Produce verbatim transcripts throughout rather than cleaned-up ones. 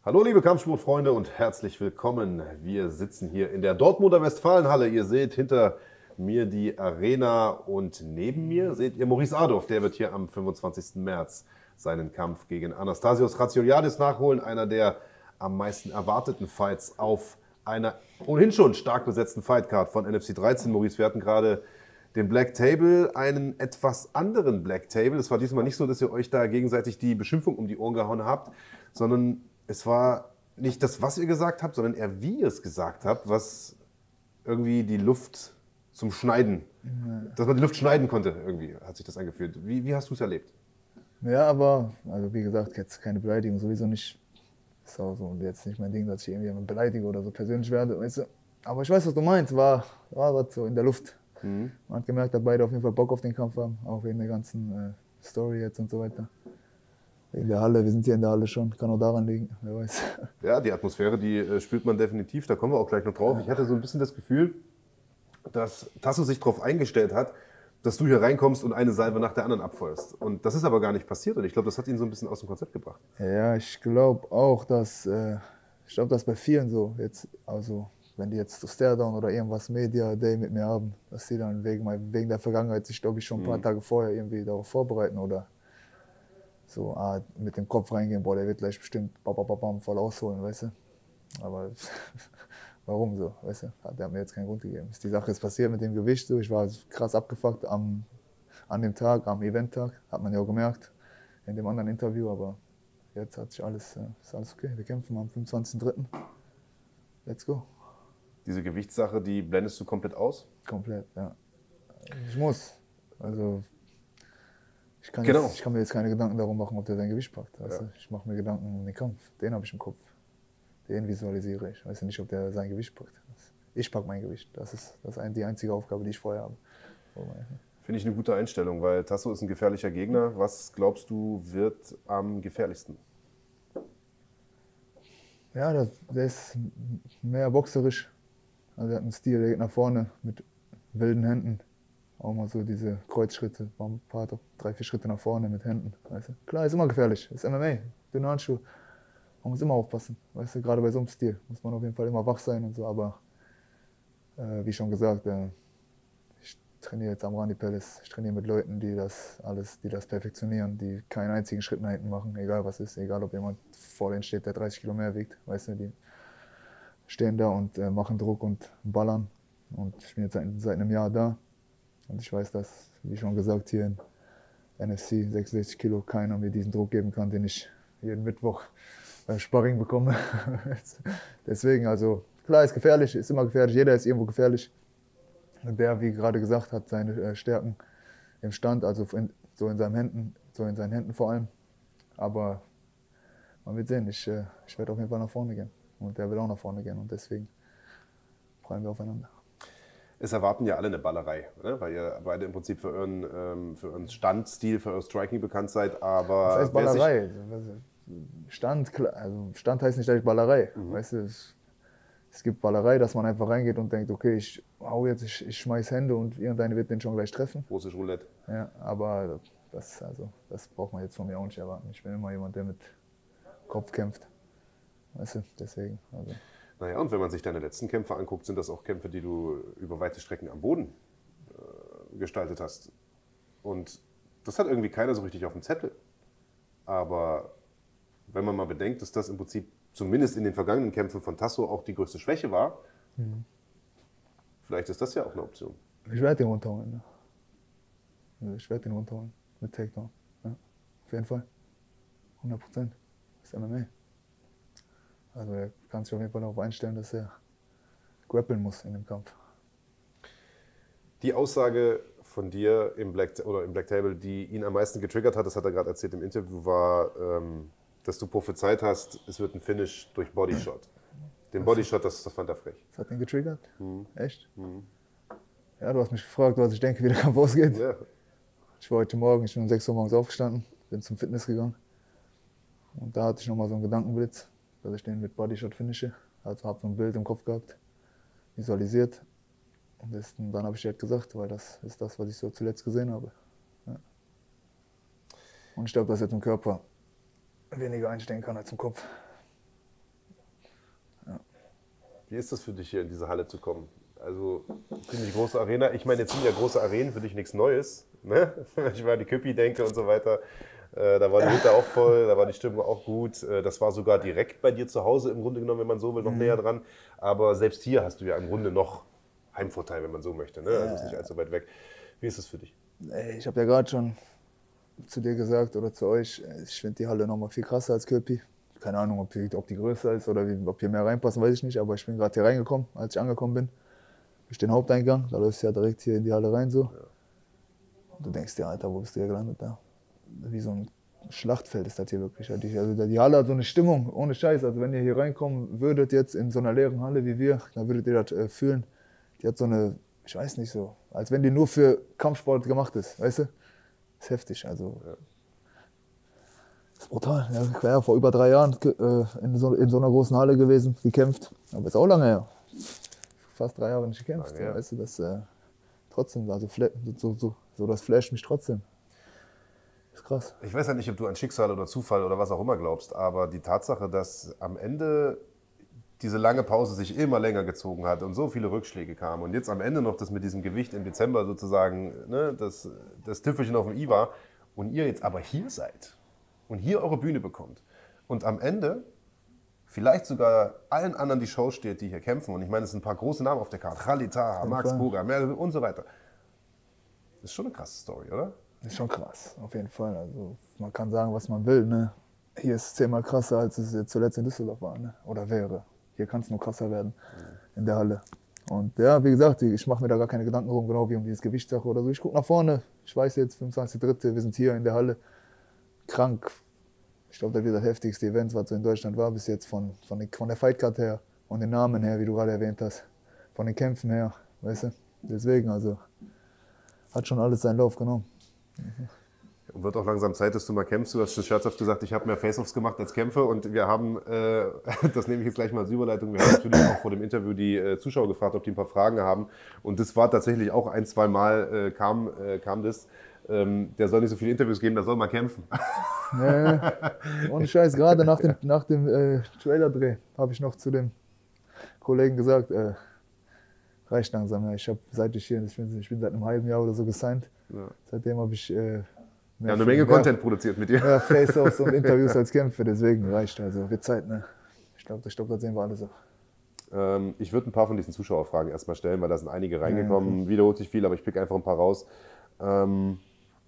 Hallo liebe Kampfsportfreunde und herzlich willkommen. Wir sitzen hier in der Dortmunder Westfalenhalle. Ihr seht hinter mir die Arena und neben mir seht ihr Maurice Adolf. Der wird hier am fünfundzwanzigsten März seinen Kampf gegen Anastasios Ratsioliadis nachholen. Einer der am meisten erwarteten Fights auf einer ohnehin schon stark besetzten Fightcard von N F C dreizehn. Maurice, wir hatten gerade den Black Table, einen etwas anderen Black Table. Es war diesmal nicht so, dass ihr euch da gegenseitig die Beschimpfung um die Ohren gehauen habt, sondern es war nicht das, was ihr gesagt habt, sondern eher, wie ihr es gesagt habt, was irgendwie die Luft zum Schneiden, mhm. dass man die Luft schneiden konnte, irgendwie hat sich das angefühlt. Wie, wie hast du es erlebt? Ja, aber, also wie gesagt, jetzt keine Beleidigung, sowieso nicht. Ist auch so jetzt nicht mein Ding, dass ich irgendwie beleidige oder so persönlich werde, weißt du. Aber ich weiß, was du meinst, war, war was so in der Luft. Mhm. Man hat gemerkt, dass beide auf jeden Fall Bock auf den Kampf haben, auch wegen der ganzen äh, Story jetzt und so weiter. In der Halle, wir sind hier in der Halle schon, kann auch daran liegen, wer weiß. Ja, die Atmosphäre, die äh, spürt man definitiv, da kommen wir auch gleich noch drauf. Ich hatte so ein bisschen das Gefühl, dass Tasso sich darauf eingestellt hat, dass du hier reinkommst und eine Salve nach der anderen abfeuerst. Und das ist aber gar nicht passiert und ich glaube, das hat ihn so ein bisschen aus dem Konzept gebracht. Ja, ich glaube auch, dass, äh, ich glaube, dass bei vielen so, jetzt, also wenn die jetzt so Staredown oder irgendwas Media Day mit mir haben, dass die dann wegen, wegen der Vergangenheit sich, glaube ich, schon ein paar mhm. Tage vorher irgendwie darauf vorbereiten oder so ah, mit dem Kopf reingehen, boah, der wird gleich bestimmt bam, bam, bam, voll ausholen, weißt du. Aber warum so, weißt du, der hat mir jetzt keinen Grund gegeben. Die Sache ist passiert mit dem Gewicht, so. Ich war krass abgefuckt am, an dem Tag, am Eventtag, hat man ja auch gemerkt in dem anderen Interview, aber jetzt hat sich alles, ist alles okay. Wir kämpfen am fünfundzwanzigsten dritten Let's go. Diese Gewichtssache, die blendest du komplett aus? Komplett, ja. Ich muss, also Ich kann, genau. jetzt, ich kann mir jetzt keine Gedanken darum machen, ob der sein Gewicht packt. Weißt ja. du? Ich mache mir Gedanken um den Kampf. Den habe ich im Kopf. Den visualisiere ich. Ich weiß nicht, ob der sein Gewicht packt. Ich packe mein Gewicht. Das ist, das ist die einzige Aufgabe, die ich vorher habe. Finde ich eine gute Einstellung, weil Tasso ist ein gefährlicher Gegner. Was glaubst du, wird am gefährlichsten? Ja, der, der ist mehr boxerisch. Also er hat einen Stil, der geht nach vorne mit wilden Händen. Auch mal so diese Kreuzschritte, ein paar, drei, vier Schritte nach vorne mit Händen. Weißt du? Klar, ist immer gefährlich, ist M M A, dünne Handschuhe. Man muss immer aufpassen, weißt du? Gerade bei so einem Stil muss man auf jeden Fall immer wach sein und so. Aber äh, wie schon gesagt, äh, ich trainiere jetzt am Rani Palace. Ich trainiere mit Leuten, die das alles, die das perfektionieren, die keinen einzigen Schritt nach hinten machen, egal was ist, egal ob jemand vor denen steht, der dreißig Kilo mehr wiegt. Weißt du, die stehen da und äh, machen Druck und ballern. Und ich bin jetzt seit, seit einem Jahr da. Und ich weiß, dass, wie schon gesagt, hier in N F C sechsundsechzig Kilo keiner mir diesen Druck geben kann, den ich jeden Mittwoch beim Sparring bekomme. Deswegen, also klar, ist gefährlich, ist immer gefährlich, jeder ist irgendwo gefährlich. Und der, wie gerade gesagt, hat seine äh, Stärken im Stand, also in, so in seinen Händen, so in seinen Händen vor allem. Aber man wird sehen, ich, äh, ich werde auf jeden Fall nach vorne gehen. Und der will auch nach vorne gehen und deswegen freuen wir aufeinander. Es erwarten ja alle eine Ballerei, ne? Weil ihr beide im Prinzip für euren, ähm, für euren Standstil, für euer Striking bekannt seid, aber... Das heißt Ballerei. Stand, also Stand heißt nicht gleich Ballerei. Mhm. Weißt du, es, es gibt Ballerei, dass man einfach reingeht und denkt, okay, ich hau jetzt, ich, ich schmeiß Hände und irgendeine wird den schon gleich treffen. Russisch Roulette. Ja, aber das, also, das braucht man jetzt von mir auch nicht erwarten. Ich bin immer jemand, der mit Kopf kämpft. Weißt du, deswegen. Also. Naja, und wenn man sich deine letzten Kämpfe anguckt, sind das auch Kämpfe, die du über weite Strecken am Boden äh, gestaltet hast. Und das hat irgendwie keiner so richtig auf dem Zettel. Aber wenn man mal bedenkt, dass das im Prinzip zumindest in den vergangenen Kämpfen von Tasso auch die größte Schwäche war, mhm. vielleicht ist das ja auch eine Option. Ich werde den runterholen. Ja. Ich werde den runterholen mit Takedown. Ja. Auf jeden Fall. hundert Prozent. Das ist M M A. Also er kann sich auf jeden Fall darauf einstellen, dass er grappeln muss in dem Kampf. Die Aussage von dir im Black, oder im Black Table, die ihn am meisten getriggert hat, das hat er gerade erzählt im Interview, war, ähm, dass du prophezeit hast, es wird ein Finish durch Bodyshot. Den Bodyshot, das, das fand er frech. Das hat ihn getriggert? Mhm. Echt? Mhm. Ja, du hast mich gefragt, was ich denke, wie der Kampf ausgeht. Ja. Ich war heute Morgen, ich bin um sechs Uhr morgens aufgestanden, bin zum Fitness gegangen. Und da hatte ich nochmal so einen Gedankenblitz, dass ich den mit Bodyshot finische. Also habe so ein Bild im Kopf gehabt, visualisiert. Und, das, und dann habe ich dir halt gesagt, weil das ist das, was ich so zuletzt gesehen habe. Ja. Und ich glaube, dass er zum Körper weniger einstellen kann als zum Kopf. Wie ist das für dich, hier in diese Halle zu kommen? Also, ziemlich große Arena. Ich meine, jetzt sind ja große Arenen für dich nichts Neues. Ne? Wenn ich mal an die Köppi denke und so weiter. Äh, da war die Hütte auch voll, da war die Stimmung auch gut. Äh, das war sogar direkt bei dir zu Hause im Grunde genommen, wenn man so will, noch mhm. näher dran. Aber selbst hier hast du ja im Grunde noch Heimvorteil, wenn man so möchte. Ne? Also ist nicht allzu weit weg. Wie ist es für dich? Ich habe ja gerade schon zu dir gesagt oder zu euch, ich finde die Halle noch mal viel krasser als Köpi. Keine Ahnung, ob die, ob die größer ist oder wie, ob hier mehr reinpassen, weiß ich nicht. Aber ich bin gerade hier reingekommen, als ich angekommen bin. Durch den Haupteingang, da läufst du ja direkt hier in die Halle rein so. Ja. Und du denkst dir, Alter, wo bist du hier gelandet da? Wie so ein Schlachtfeld ist das hier wirklich. Also die Halle hat so eine Stimmung, ohne Scheiß. Also wenn ihr hier reinkommen würdet jetzt in so einer leeren Halle wie wir, dann würdet ihr das äh, fühlen. Die hat so eine, ich weiß nicht so, als wenn die nur für Kampfsport gemacht ist, weißt du? Das ist heftig, also. Ja. Das ist brutal. Ja, ich war ja vor über drei Jahren äh, in, so, in so einer großen Halle gewesen, gekämpft. Aber ist auch lange her. Fast drei Jahre nicht gekämpft. Ja, ja. Weißt du, das äh, trotzdem, also so, so, so das flasht mich trotzdem. Das ist krass. Ich weiß ja nicht, ob du an Schicksal oder Zufall oder was auch immer glaubst, aber die Tatsache, dass am Ende diese lange Pause sich immer länger gezogen hat und so viele Rückschläge kamen und jetzt am Ende noch das mit diesem Gewicht im Dezember sozusagen, ne, das, das Tüpfelchen auf dem i war und ihr jetzt aber hier seid und hier eure Bühne bekommt und am Ende vielleicht sogar allen anderen die Show steht, die hier kämpfen. Und ich meine, es sind ein paar große Namen auf der Karte. Khalid Taha, Max Burger, Merle und so weiter. Das ist schon eine krasse Story, oder? Das ist schon krass, auf jeden Fall. Also man kann sagen, was man will. Ne? Hier ist es zehnmal krasser, als es jetzt zuletzt in Düsseldorf war. Ne? Oder wäre. Hier kann es nur krasser werden in der Halle. Und ja, wie gesagt, ich mache mir da gar keine Gedanken drum, genau wie um dieses Gewichtssache oder so. Ich gucke nach vorne. Ich weiß jetzt, fünfundzwanzigster dritte wir sind hier in der Halle. Krank. Ich glaube, das wird das heftigste Event, was so in Deutschland war bis jetzt, von, von, den, von der Fightcard her, von den Namen her, wie du gerade erwähnt hast, von den Kämpfen her, weißt du? Deswegen, also, hat schon alles seinen Lauf genommen. Mhm. Und wird auch langsam Zeit, dass du mal kämpfst. Du hast schon scherzhaft gesagt, ich habe mehr Face-Offs gemacht als Kämpfe und wir haben, äh, das nehme ich jetzt gleich mal als Überleitung, wir haben natürlich auch vor dem Interview die äh, Zuschauer gefragt, ob die ein paar Fragen haben und das war tatsächlich auch ein, zwei Mal äh, kam, äh, kam das. Ähm, der soll nicht so viele Interviews geben, der soll mal kämpfen. Nee, ohne Scheiß, gerade nach dem, nach dem äh, Trailer-Dreh habe ich noch zu dem Kollegen gesagt, äh, reicht langsam. Ja. Ich habe, seit ich hier, ich bin, ich bin seit einem halben Jahr oder so gesigned, ja. Seitdem habe ich äh, ja, eine Menge mehr, Content produziert mit dir. Ja, Face-Offs und Interviews als Kämpfe, deswegen reicht also, wird Zeit, ne? Ich glaube, ich glaub, das sehen wir alle so. Ähm, ich würde ein paar von diesen Zuschauerfragen erstmal stellen, weil da sind einige reingekommen, ja, okay. Wiederholt sich viel, aber ich pick einfach ein paar raus. Ähm,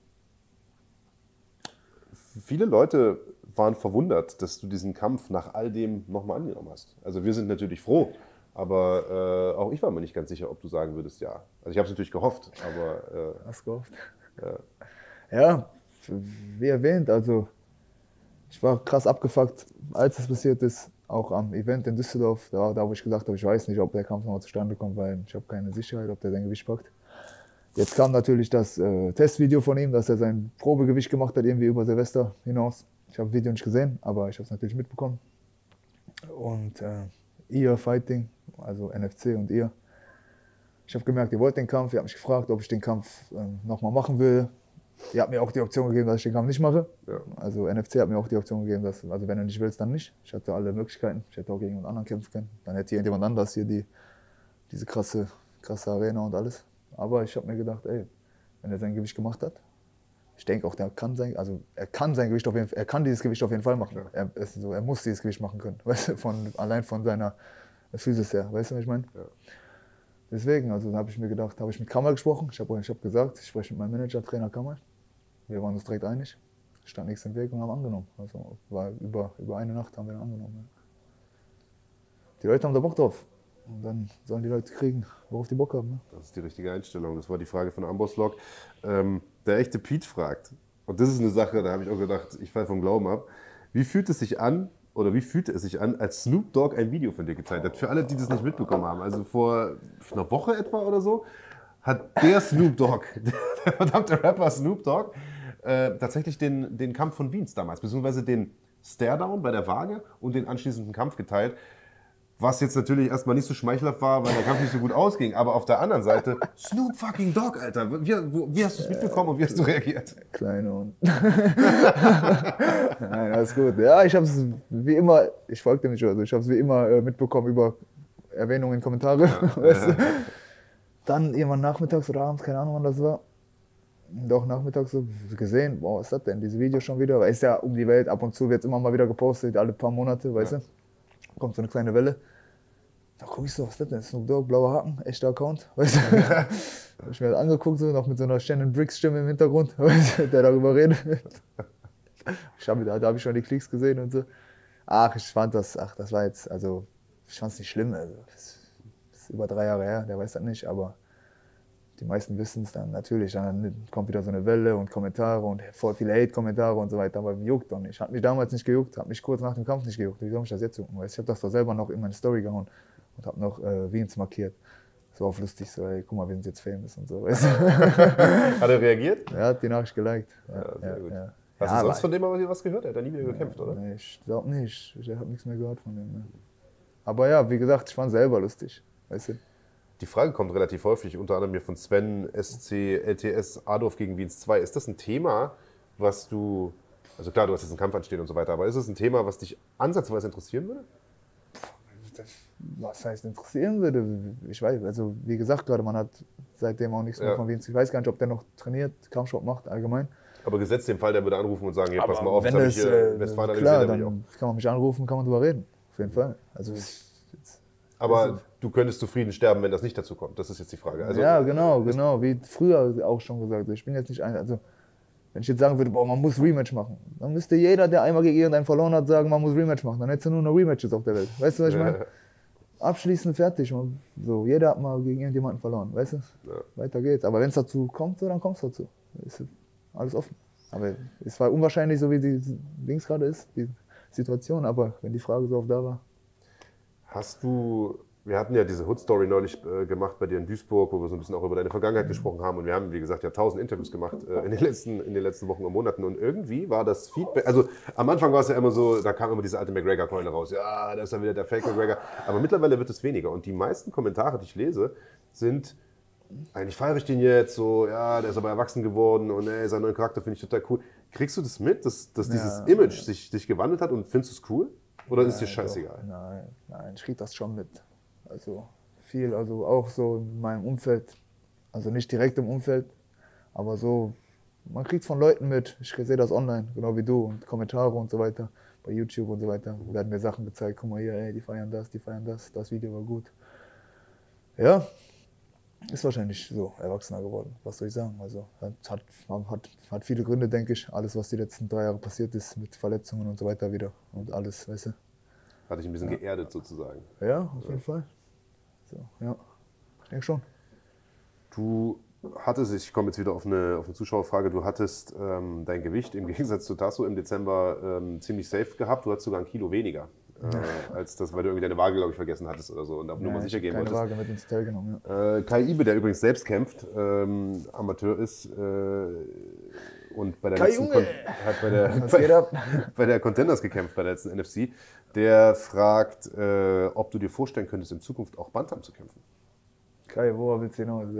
Viele Leute waren verwundert, dass du diesen Kampf nach all dem nochmal angenommen hast. Also wir sind natürlich froh, aber äh, auch ich war mir nicht ganz sicher, ob du sagen würdest, ja. Also ich habe es natürlich gehofft, aber... Äh, Hast gehofft? Ja. Ja, wie erwähnt, also ich war krass abgefuckt, als es passiert ist, auch am Event in Düsseldorf, da, da wo ich gesagt habe, ich weiß nicht, ob der Kampf nochmal zustande kommt, weil ich habe keine Sicherheit, ob der sein Gewicht packt. Jetzt kam natürlich das äh, Testvideo von ihm, dass er sein Probegewicht gemacht hat, irgendwie über Silvester hinaus. Ich habe das Video nicht gesehen, aber ich habe es natürlich mitbekommen. Und äh, ihr Fighting, also N F C und ihr. Ich habe gemerkt, ihr wollt den Kampf. Ihr habt mich gefragt, ob ich den Kampf äh, nochmal machen will. Ihr habt mir auch die Option gegeben, dass ich den Kampf nicht mache. Ja. Also N F C hat mir auch die Option gegeben, dass, also wenn du nicht willst, dann nicht. Ich hatte alle Möglichkeiten. Ich hätte auch gegen jemand anderen kämpfen können. Dann hätte irgendjemand anders hier die, diese krasse, krasse Arena und alles. Aber ich habe mir gedacht, ey, wenn er sein Gewicht gemacht hat, ich denke auch, der kann sein, also er kann sein Gewicht auf jeden Fall, er kann dieses Gewicht auf jeden Fall machen. Ja. Er, es, so, er muss dieses Gewicht machen können, weißt du, von, allein von seiner Physis her, weißt du, was ich meine? Ja. Deswegen, also habe ich mir gedacht, habe ich mit Kamal gesprochen, ich habe ich hab gesagt, ich spreche mit meinem Manager, Trainer Kamal. Wir waren uns direkt einig, stand nichts im Weg und haben angenommen. Also war über, über eine Nacht haben wir dann angenommen. Ja. Die Leute haben da Bock drauf. Und dann sollen die Leute kriegen, worauf die Bock haben. Ne? Das ist die richtige Einstellung. Das war die Frage von Amboss-Vlog. Ähm, der echte Pete fragt, und das ist eine Sache, da habe ich auch gedacht, ich falle vom Glauben ab. Wie fühlt es sich an, oder wie fühlte es sich an, als Snoop Dogg ein Video von dir gezeigt hat? Für alle, die das nicht mitbekommen haben. Also vor einer Woche etwa oder so, hat der Snoop Dogg, der verdammte Rapper Snoop Dogg, äh, tatsächlich den, den Kampf von Wiens damals, beziehungsweise den Staredown bei der Waage und den anschließenden Kampf geteilt. Was jetzt natürlich erstmal nicht so schmeichelhaft war, weil der Kampf nicht so gut ausging. Aber auf der anderen Seite, Snoop fucking Dogg, Alter. Wie, wo, wie hast du es mitbekommen und wie hast du reagiert? Kleine Hund. Nein, alles gut. Ja, ich habe es wie immer, ich folge dem nicht, also ich habe es wie immer äh, mitbekommen über Erwähnungen in Kommentare. Ja. Weißt du? Dann irgendwann nachmittags oder abends, keine Ahnung wann das war, doch nachmittags so gesehen, wow, was ist das denn, diese Videos schon wieder, weil ist ja um die Welt, ab und zu wird es immer mal wieder gepostet, alle paar Monate, weißt ja. du, kommt so eine kleine Welle. Da guck ich so, was ist das denn, Snoop Dogg, blauer Haken, echter Account, weißt du. Hab ich mir das angeguckt, so, noch mit so einer Shannon Briggs Stimme im Hintergrund, weißt du, der darüber redet. Ich hab, da da habe ich schon die Klicks gesehen und so. Ach, ich fand das, ach, das war jetzt, also, ich fand es nicht schlimm, also, das ist über drei Jahre her, der weiß das nicht, aber die meisten wissen es dann natürlich, dann kommt wieder so eine Welle und Kommentare und voll viele Hate-Kommentare und so weiter, aber juckt doch nicht. Hat mich damals nicht gejuckt, hat mich kurz nach dem Kampf nicht gejuckt. Wie soll mich das jetzt jucken? Ich habe das doch selber noch in meine Story gehauen und habe noch äh, Wiens markiert. Das war auch lustig, so, ey, guck mal, wir sind jetzt famous und so. Weißt du? Hat er reagiert? Er hat die Nachricht geliked. Ja, ja, sehr ja, gut. Ja. Hast ja, du sonst von dem aber was gehört? Er hat da nie wieder gekämpft, ja, oder? Nee, ich glaube nicht. Ich habe nichts mehr gehört von dem. Ne. Aber ja, wie gesagt, ich fand selber lustig. Weißt du? Die Frage kommt relativ häufig, unter anderem mir von Sven, S C, L T S, Adolf gegen Wiens zwei. Ist das ein Thema, was du, also klar, du hast jetzt einen Kampf anstehen und so weiter, aber ist es ein Thema, was dich ansatzweise interessieren würde? Was heißt interessieren würde? Ich weiß, also wie gesagt gerade, man hat seitdem auch nichts mehr ja. von Wiens. Ich weiß gar nicht, ob der noch trainiert, Kampfsport macht allgemein. Aber gesetzt den Fall, der würde anrufen und sagen, hier, pass mal auf, wenn das das, habe ich äh, Westfalen klar, gesehen, dann kann man mich anrufen, kann man drüber reden. Auf jeden Fall. Also, aber du könntest zufrieden sterben, wenn das nicht dazu kommt. Das ist jetzt die Frage. Also, ja, genau, genau. Wie früher auch schon gesagt. Ich bin jetzt nicht ein, also wenn ich jetzt sagen würde, boah, man muss Rematch machen, dann müsste jeder, der einmal gegen irgendeinen verloren hat, sagen, man muss Rematch machen. Dann hättest du nur noch Rematches auf der Welt. Weißt du, was ich meine? Ja. Abschließend fertig. So, jeder hat mal gegen irgendjemanden verloren, weißt du? Ja. Weiter geht's. Aber wenn es dazu kommt, so, dann kommt es dazu. Ist alles offen. Aber es war unwahrscheinlich, so wie die Dings gerade ist, die Situation. Aber wenn die Frage so oft da war. Hast du, wir hatten ja diese Hood-Story neulich äh, gemacht bei dir in Duisburg, wo wir so ein bisschen auch über deine Vergangenheit mhm. gesprochen haben. Und wir haben, wie gesagt, ja tausend Interviews gemacht äh, in, den letzten, in den letzten Wochen und Monaten. Und irgendwie war das Feedback, also am Anfang war es ja immer so, da kam immer diese alte McGregor-Keule raus. Ja, da ist dann wieder der Fake McGregor. Aber mittlerweile wird es weniger. Und die meisten Kommentare, die ich lese, sind, eigentlich feiere ich den jetzt, so, ja, der ist aber erwachsen geworden und ey, seinen neuen Charakter finde ich total cool. Kriegst du das mit, dass, dass ja, dieses Image ja. sich, sich gewandelt hat und findest du es cool? Oder ist dir scheißegal? Doch, nein, nein, ich krieg das schon mit. Also viel, also auch so in meinem Umfeld, also nicht direkt im Umfeld, aber so, man kriegt es von Leuten mit. Ich sehe das online, genau wie du, und Kommentare und so weiter, bei YouTube und so weiter. Da werden mir Sachen gezeigt, guck mal hier, ey, die feiern das, die feiern das, das Video war gut. Ja, ist wahrscheinlich so erwachsener geworden, was soll ich sagen. Also hat, hat, hat viele Gründe, denke ich, alles, was die letzten drei Jahre passiert ist, mit Verletzungen und so weiter wieder und alles, weißt du. Hat dich ein bisschen ja. geerdet sozusagen. Ja, auf jeden ja. Fall. So, ja, ich denke schon. Du hattest, ich komme jetzt wieder auf eine, auf eine Zuschauerfrage, du hattest ähm, dein Gewicht im Gegensatz zu Tasso im Dezember ähm, ziemlich safe gehabt, du hattest sogar ein Kilo weniger. Äh, als das, weil du irgendwie deine Waage, glaube ich, vergessen hattest oder so und auf ja, Nummer sicher gehen keine wolltest. Waage mit ins Hotel genommen, ja. äh, Kai Ibe, der übrigens selbst kämpft, ähm, Amateur ist äh, und bei der Kai letzten Junge. Kon hat bei der, bei, bei der Contenders gekämpft, bei der letzten N F C, der fragt, äh, ob du dir vorstellen könntest, in Zukunft auch Bantam zu kämpfen. Kai, wo willst du hinaus?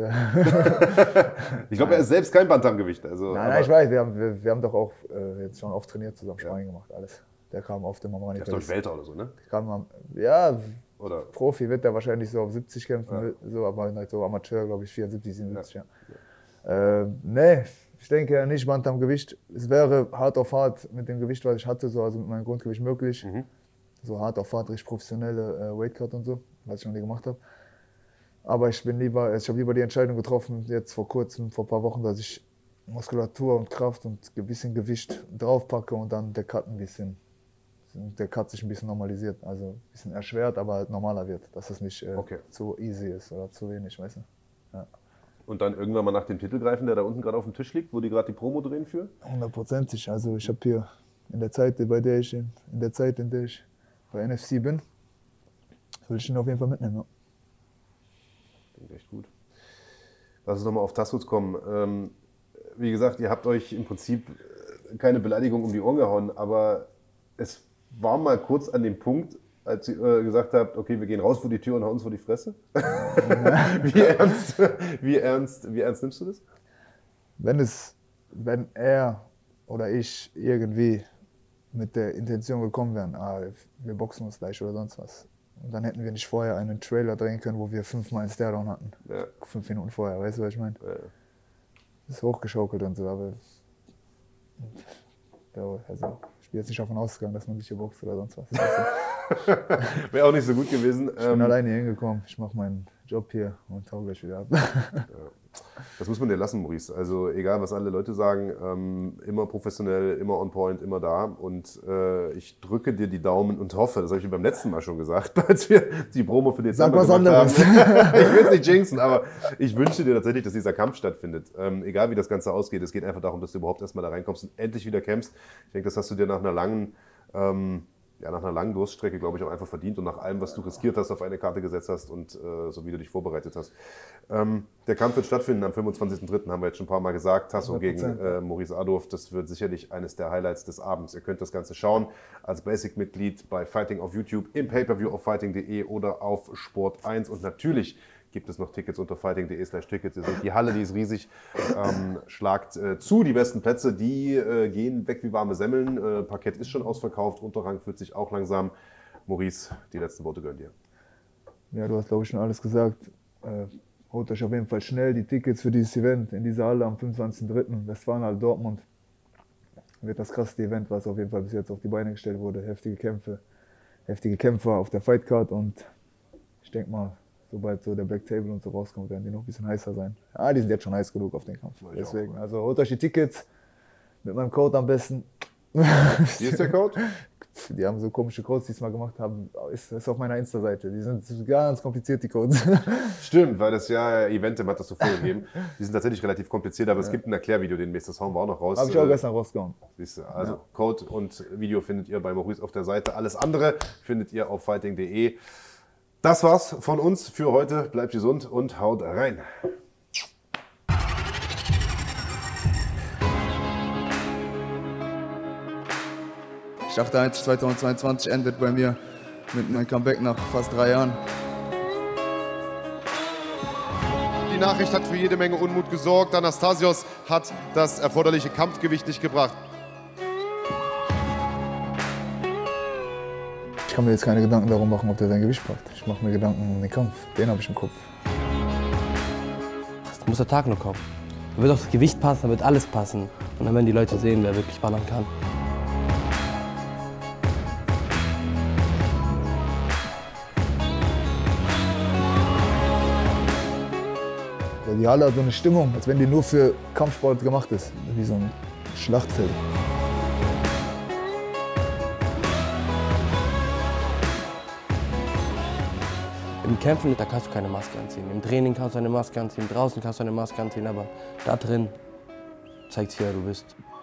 Ich glaube, er ist selbst kein Bantamgewicht. Also, nein, nein, ich weiß, wir haben, wir, wir haben doch auch äh, jetzt schon oft trainiert zusammen, Sparring ja. gemacht, alles. Der kam oft immer mal. Der ist doch Welter oder so, ne? Kam mal, ja, oder? Profi wird der wahrscheinlich so auf siebzig kämpfen, ja. so, aber halt so Amateur, glaube ich, vierundsiebzig, siebenundsiebzig, ja. ja. Äh, nee, ich denke ja nicht Bantamgewicht. Es wäre hart auf hart mit dem Gewicht, was ich hatte, so, also mit meinem Grundgewicht möglich. Mhm. So hart auf hart, richtig professionelle äh, Weightcut und so, was ich noch nie gemacht habe. Aber ich bin lieber, ich habe lieber die Entscheidung getroffen, jetzt vor kurzem, vor ein paar Wochen, dass ich Muskulatur und Kraft und ein bisschen Gewicht draufpacke und dann der Cut ein bisschen, der Cut sich ein bisschen normalisiert, also ein bisschen erschwert, aber halt normaler wird, dass es nicht äh, okay. zu easy ist oder zu wenig, weißt du. Ja. Und dann irgendwann mal nach dem Titel greifen, der da unten gerade auf dem Tisch liegt, wo die gerade die Promo drehen für? Hundertprozentig. Also ich habe hier in der Zeit, bei der ich in, in der Zeit, in der ich bei N F C bin, will ich ihn auf jeden Fall mitnehmen. Ja. Klingt echt gut. Lass uns nochmal auf Tassuz kommen. Ähm, wie gesagt, ihr habt euch im Prinzip keine Beleidigung um die Ohren gehauen, aber es war mal kurz an dem Punkt, als ihr äh, gesagt habt, okay, wir gehen raus vor die Tür und hauen uns vor die Fresse. wie, ernst, wie, ernst, wie ernst nimmst du das? Wenn es, wenn er oder ich irgendwie mit der Intention gekommen wären, ah, wir boxen uns gleich oder sonst was, Und dann hätten wir nicht vorher einen Trailer drehen können, wo wir fünfmal einen Stairdown hatten. Ja. Fünf Minuten vorher, weißt du, was ich meine? Ja. Das ist hochgeschaukelt und so, aber ja, also, ich bin jetzt nicht davon ausgegangen, dass man sich hier boxt oder sonst was. Wäre auch nicht so gut gewesen. Ich bin ähm, alleine hier hingekommen, ich mache meinen Job hier und hau gleich wieder ab. Ja. Das muss man dir lassen, Maurice. Also egal, was alle Leute sagen, ähm, immer professionell, immer on point, immer da. Und äh, ich drücke dir die Daumen und hoffe, das habe ich dir beim letzten Mal schon gesagt, als wir die Promo für Dezember Sag was anderes. haben. Ich will es nicht jinxen, aber ich wünsche dir tatsächlich, dass dieser Kampf stattfindet. Ähm, egal, wie das Ganze ausgeht, es geht einfach darum, dass du überhaupt erstmal da reinkommst und endlich wieder kämpfst. Ich denke, das hast du dir nach einer langen... Ähm, Ja, nach einer langen Durststrecke, glaube ich, auch einfach verdient und nach allem, was du riskiert hast, auf eine Karte gesetzt hast und äh, so wie du dich vorbereitet hast. Ähm, der Kampf wird stattfinden am fünfundzwanzigsten dritten haben wir jetzt schon ein paar Mal gesagt. Tasso gegen äh, Maurice Adolf, das wird sicherlich eines der Highlights des Abends. Ihr könnt das Ganze schauen als Basic-Mitglied bei Fighting auf YouTube, im Pay-Per-View auf fighting punkt de oder auf Sport eins. Und natürlich gibt es noch Tickets unter fighting punkt de slash tickets. Ihr seht die Halle, die ist riesig. Ähm, schlagt äh, zu, die besten Plätze, die äh, gehen weg wie warme Semmeln. Äh, Parkett ist schon ausverkauft, Unterrang fühlt sich auch langsam. Maurice, die letzten Worte gehören dir. Ja, du hast, glaube ich, schon alles gesagt. Äh, holt euch auf jeden Fall schnell die Tickets für dieses Event in dieser Halle am fünfundzwanzigsten dritten Westfalenhalle Dortmund. Wird das krasseste Event, was auf jeden Fall bis jetzt auf die Beine gestellt wurde. Heftige Kämpfe, heftige Kämpfer auf der Fightcard und ich denke mal, sobald so der Black Table und so rauskommt, werden die noch ein bisschen heißer sein. Ja, die sind jetzt schon heiß genug auf den Kampf. Deswegen, also holt euch die Tickets mit meinem Code am besten. Wie ist der Code? Die haben so komische Codes, die es mal gemacht haben. Ist, ist auf meiner Insta-Seite. Die sind ganz kompliziert, die Codes. Stimmt, weil das ja Eventem hat das so vorgegeben. Die sind tatsächlich relativ kompliziert, aber ja. Es gibt ein Erklärvideo, den das hauen wir auch noch raus. Habe ich auch gestern rausgehauen. Siehst du, also ja. Code und Video findet ihr bei Maurice auf der Seite. Alles andere findet ihr auf fighting punkt de. Das war's von uns für heute. Bleibt gesund und haut rein. Ich dachte eigentlich, zweitausendzweiundzwanzig endet bei mir mit meinem Comeback nach fast drei Jahren. Die Nachricht hat für jede Menge Unmut gesorgt. Anastasios hat das erforderliche Kampfgewicht nicht gebracht. Ich kann mir jetzt keine Gedanken darum machen, ob der sein Gewicht packt. Ich mache mir Gedanken um den Kampf. Den habe ich im Kopf. Da muss der Tag noch kommen. Da wird auch das Gewicht passen, da wird alles passen. Und dann werden die Leute sehen, wer wirklich ballern kann. Ja, die Halle hat so eine Stimmung, als wenn die nur für Kampfsport gemacht ist. Wie so ein Schlachtfeld. Im Kämpfen, da kannst du keine Maske anziehen. Im Training kannst du eine Maske anziehen, draußen kannst du eine Maske anziehen, aber da drin zeigt sich, wer du bist.